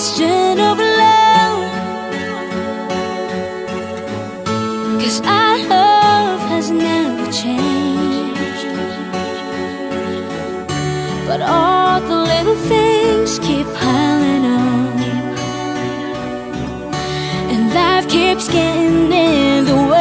question of love, 'cause our love has never changed, but all the little things keep piling up, and life keeps getting in the way.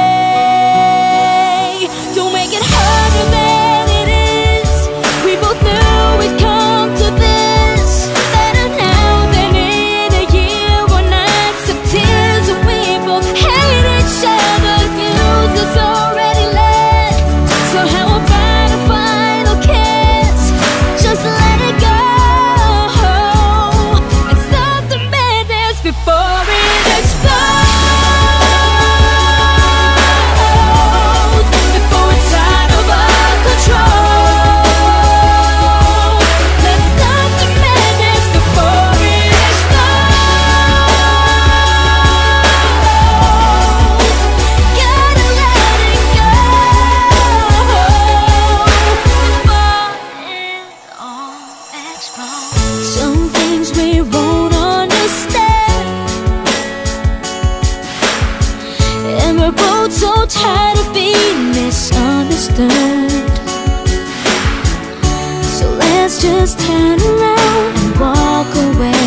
Don't make it harder than it is. We both knew we'd come to this. Better now than in a year or nights of tears. We both hate each other. Fuse is already lit. So how about a final kiss? Just let it go and stop the madness before it explodes. Some things we won't understand, and we're both so tired of being misunderstood. So let's just turn around and walk away.